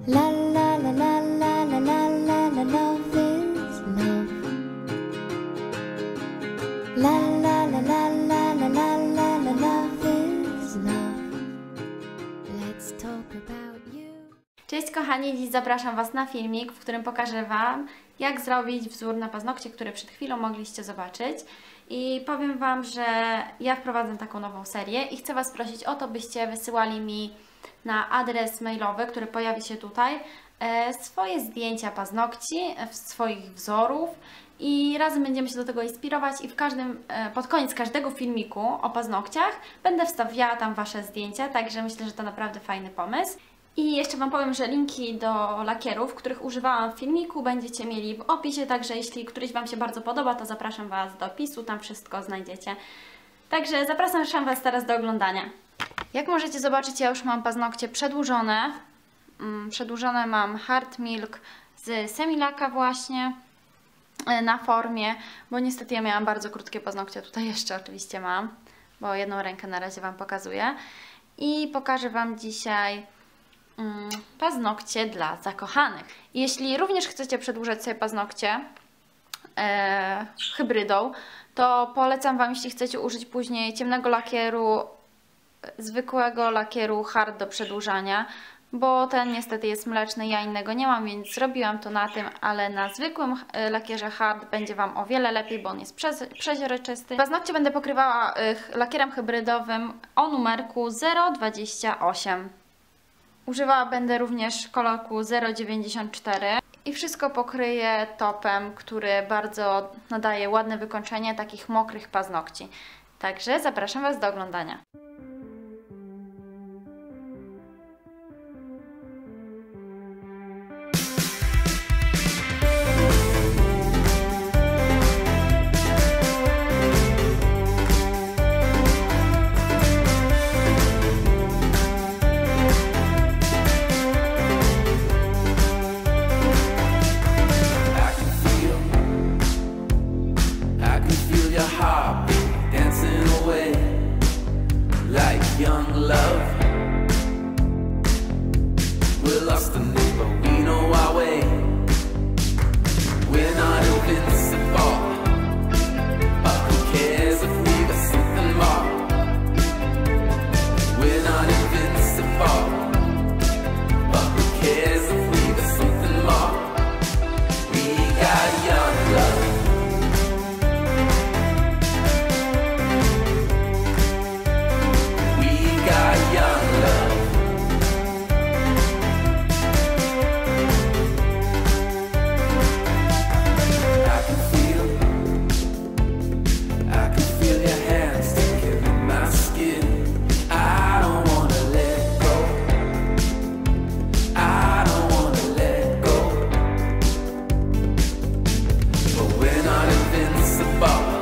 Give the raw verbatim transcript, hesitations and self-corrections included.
La la la la la la la la la love is love. La la la la la la la la la love is love. Let's talk about you. Cześć kochani, dziś zapraszam Was na filmik, w którym pokażę Wam, jak zrobić wzór na paznokcie, który przed chwilą mogliście zobaczyć. I powiem Wam, że ja wprowadzę taką nową serię i chcę Was prosić o to, byście wysyłali mi na adres mailowy, który pojawi się tutaj, swoje zdjęcia paznokci, swoich wzorów i razem będziemy się do tego inspirować i w każdym, pod koniec każdego filmiku o paznokciach będę wstawiała tam Wasze zdjęcia, także myślę, że to naprawdę fajny pomysł. I jeszcze Wam powiem, że linki do lakierów, których używałam w filmiku, będziecie mieli w opisie, także jeśli któryś Wam się bardzo podoba, to zapraszam Was do opisu, tam wszystko znajdziecie. Także zapraszam Was teraz do oglądania. Jak możecie zobaczyć, ja już mam paznokcie przedłużone. Przedłużone mam Hard Milk z Semilaka właśnie na formie, bo niestety ja miałam bardzo krótkie paznokcie, tutaj jeszcze oczywiście mam, bo jedną rękę na razie Wam pokazuję. I pokażę Wam dzisiaj mm, paznokcie dla zakochanych. Jeśli również chcecie przedłużać sobie paznokcie e, hybrydą, to polecam Wam, jeśli chcecie użyć później ciemnego lakieru, zwykłego lakieru hard do przedłużania, bo ten niestety jest mleczny, ja innego nie mam, więc zrobiłam to na tym, ale na zwykłym lakierze hard będzie Wam o wiele lepiej, bo on jest przeźroczysty. Paznokcie będę pokrywała lakierem hybrydowym o numerku zero dwadzieścia osiem. Używała będę również kolorku zero dziewięćdziesiąt cztery i wszystko pokryję topem, który bardzo nadaje ładne wykończenie takich mokrych paznokci. Także zapraszam Was do oglądania. Young love, we're lost in it, but we know our way. We're not invincible, but who cares if we got something more? We're not invincible, but who cares if we got something more? We got young love. Ball.